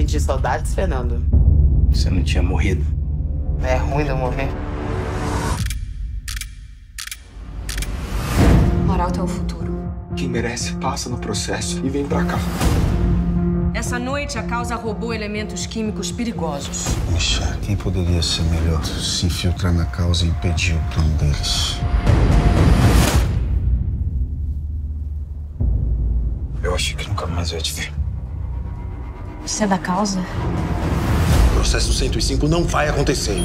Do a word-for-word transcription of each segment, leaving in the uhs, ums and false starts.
Senti saudades, Fernando. Você não tinha morrido. É ruim de eu morrer. Arauto é o futuro. Quem merece passa no processo e vem pra cá. Essa noite a causa roubou elementos químicos perigosos. Michelle, quem poderia ser melhor se infiltrar na causa e impedir o plano deles? Eu achei que nunca mais eu ia te ver. Você é da causa? O processo cento e cinco não vai acontecer.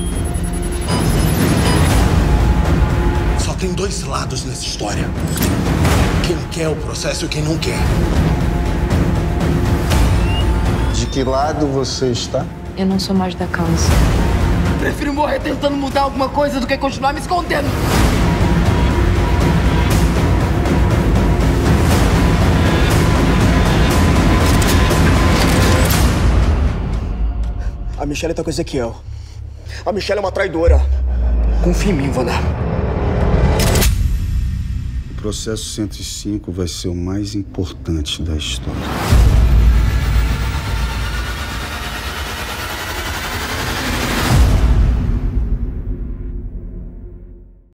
Só tem dois lados nessa história. Quem quer o processo e quem não quer. De que lado você está? Eu não sou mais da causa. Prefiro morrer tentando mudar alguma coisa do que continuar me escondendo. A Michelle tá com o Ezequiel. A Michelle é uma traidora. Confia em mim, Wanda. O processo cento e cinco vai ser o mais importante da história.